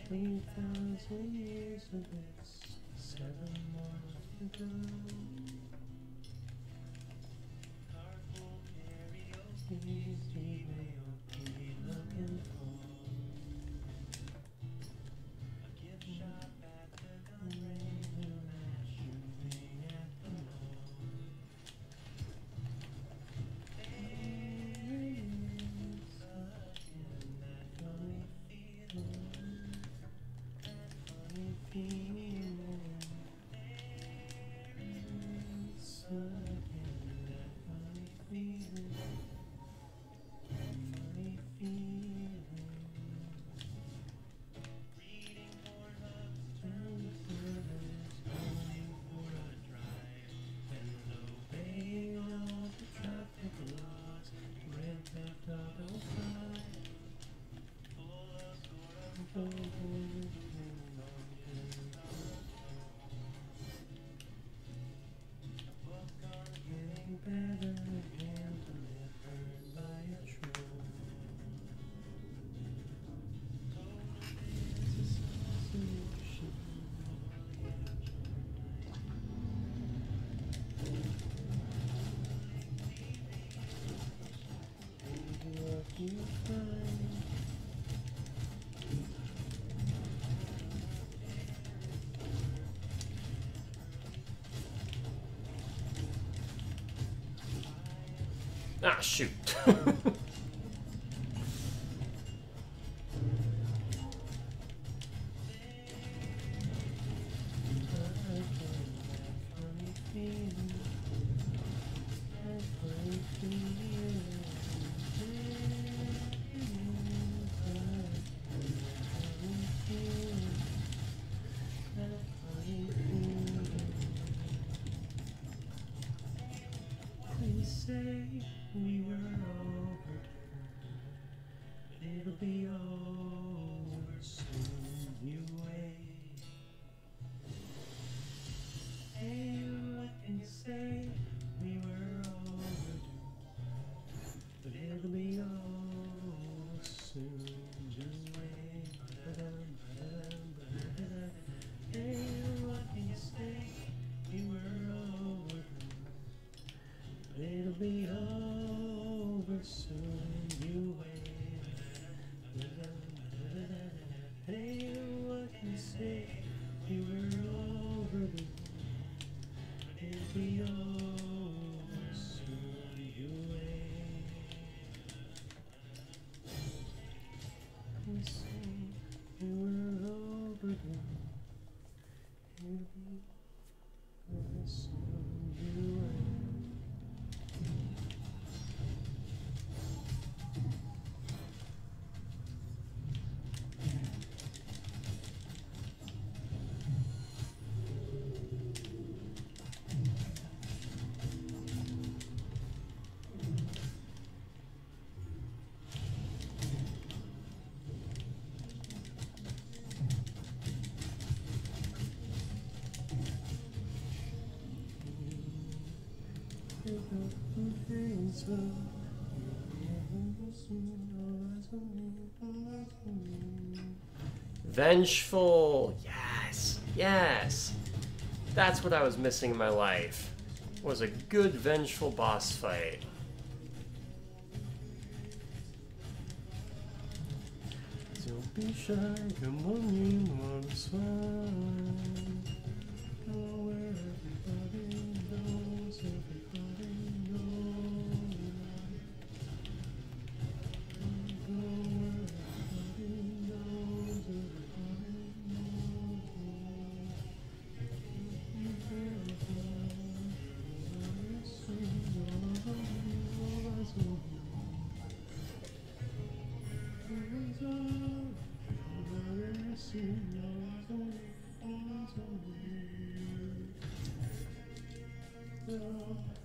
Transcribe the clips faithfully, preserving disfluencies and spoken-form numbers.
Eight thousand years of this, seven more to go. Easy way of be looking for. A gift shop at the gun range and a shooting at the mall. There is again that funny feeling, that funny feeling. There's again that funny feeling. Funny feeling. Reading Pornhub, turning servers, going for a drive, and obeying all the traffic laws. Grand Theft Auto five, full of sort of a book on getting better and delivered by a troll. Total disassociation. Maybe what you find. Ah, shoot. They say we were overdue, but it'll be over soon. You wait. Hey, what can you say? We were overdue, but it'll be over soon. Just wait. Hey, what can you say? We were overdue. It'll be over soon, you wait. Hey, what can you say? We were overdue. It'll be over soon, you wait. We say we were overdue. It'll be over soon, you wait. Vengeful. Yes. Yes. That's what I was missing in my life. Was a good vengeful boss fight. Don't be shy, come on, you want fun. Go where everybody knows, everybody knows. Go where everybody knows, everybody knows. Oh,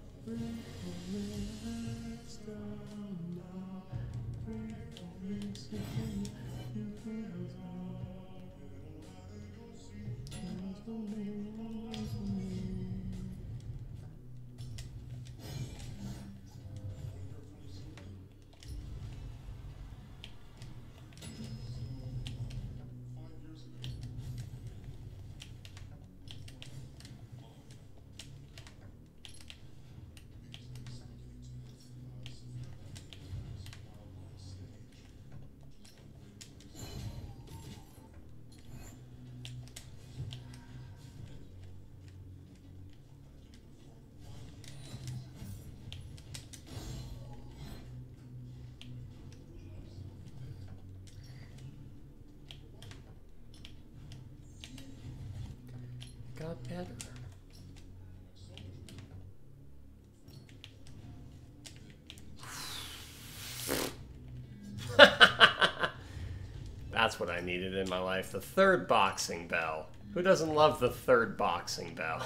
head? That's what I needed in my life. The third boxing bell. Who doesn't love the third boxing bell?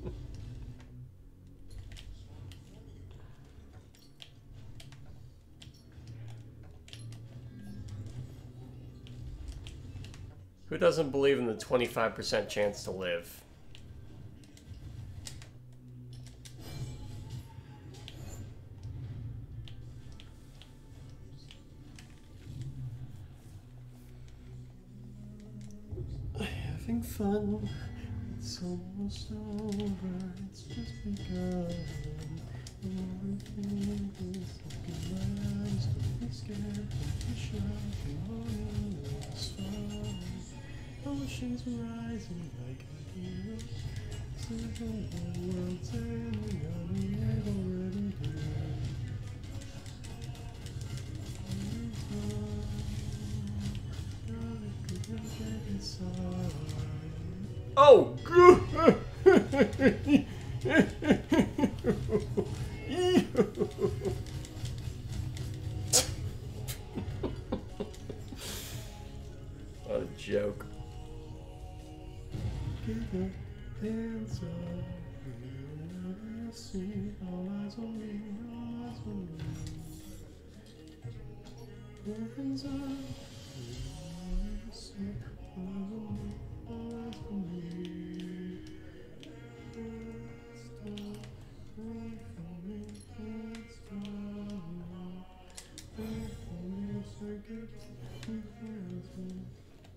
Who doesn't believe in the twenty-five percent chance to live? Having fun, it's almost over, it's just begun. Everything is looking nice, don't be scared, don't be shy, come on in, it's fun. Oceans rising like a hero, something the world's ending, I'm here already here. Oh, good. What a joke. Get your hands up. You see all eyes on me, all eyes on me. Hands up. You see all eyes on me, all eyes on me. Stop away from me, stop away from me, so get your hands up.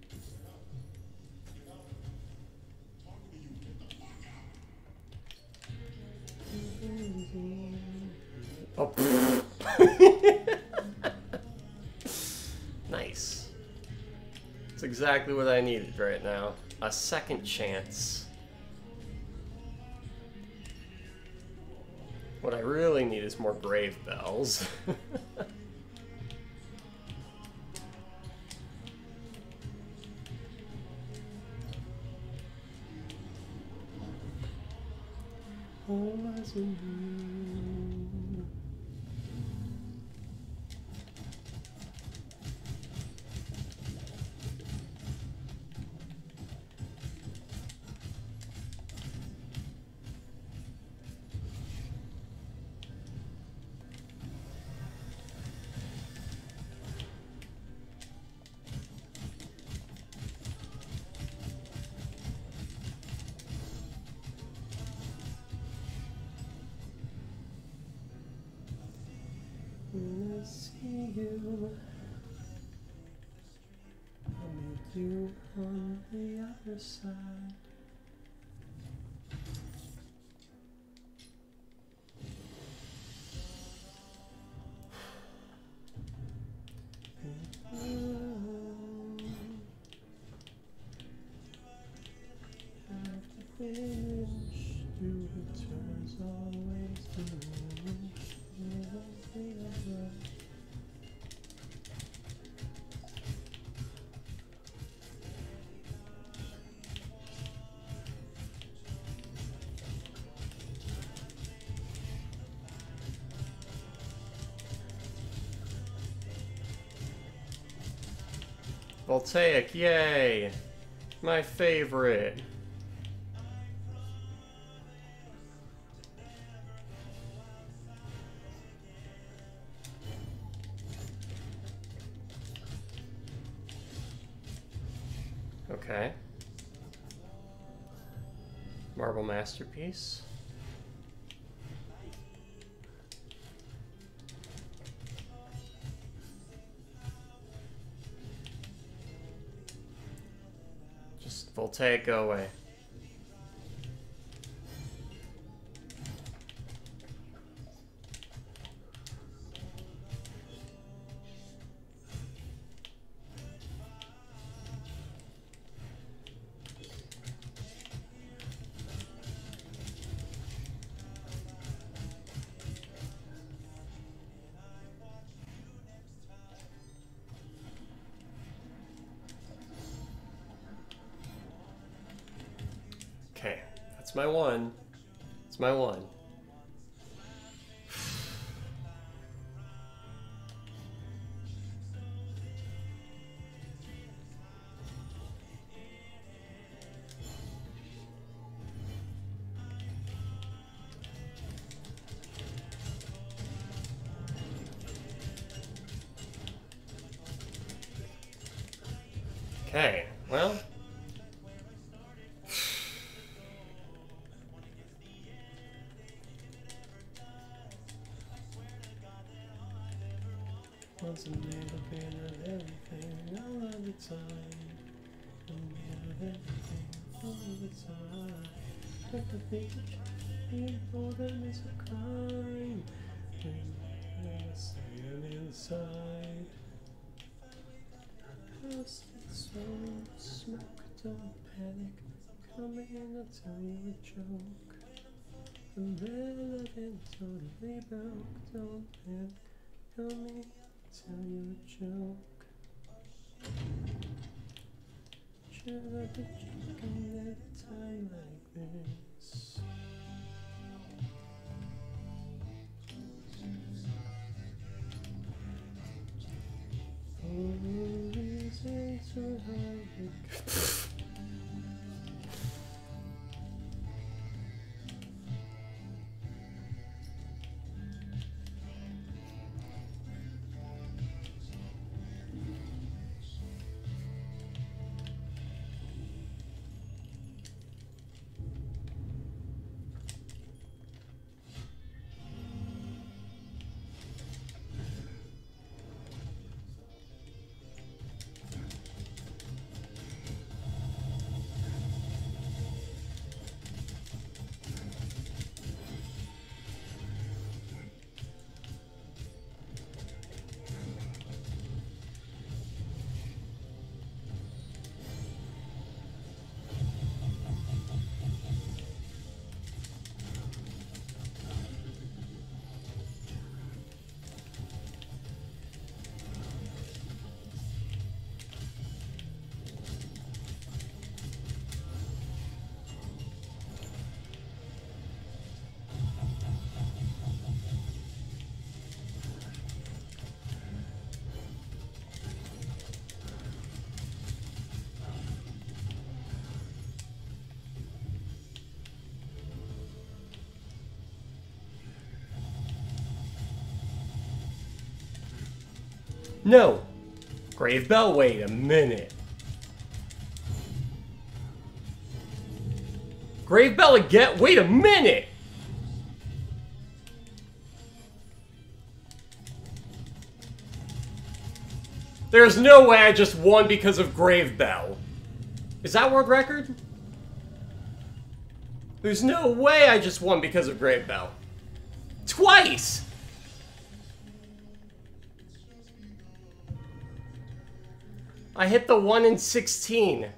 Oh. Nice. That's exactly what I needed right now. A second chance. What I really need is more grave bells. All eyes on you. When I see you, I'll meet you on the other side. After finish, do it turns always to me. Voltaic, yay! My favorite. Okay. Marble masterpiece. Just Voltaic, go away. It's my one. It's my one. Okay, well. Once a little bit of everything, all of the time. A bit of everything, all of the time. But the things that you feel for them is a crime. When I stand inside. Lost in smoke, smoke, don't panic. Come in, I'll tell you a joke. I'm relevant, totally broke, don't panic. Come in, I'll tell you a joke. Should I be joking at a time like this? Reason to hide. No! Grave Bell, wait a minute. Grave Bell again? Wait a minute! There's no way I just won because of Grave Bell. Is that world record? There's no way I just won because of Grave Bell. Twice! I hit the one in sixteen.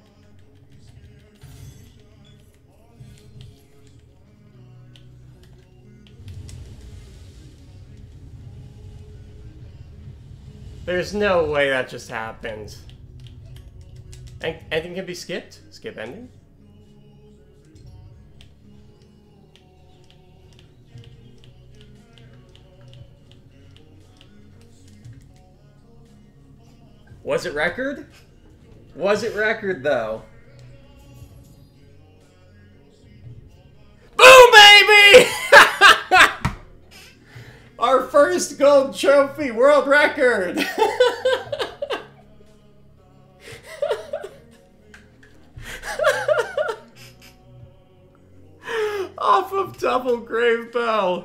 There's no way that just happened. An- anything can be skipped? Skip ending? Was it record? Was it record, though? Boom, baby! Our first gold trophy world record! Off of Double Grave Bell.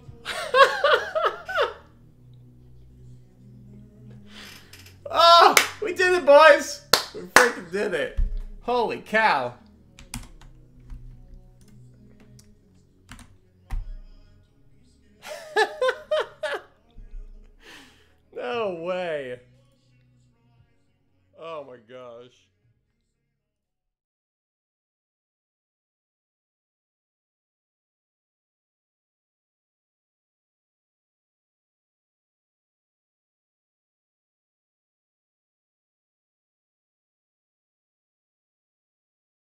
Oh, we did it, boys! We freaking did it. Holy cow. No way. Oh my gosh.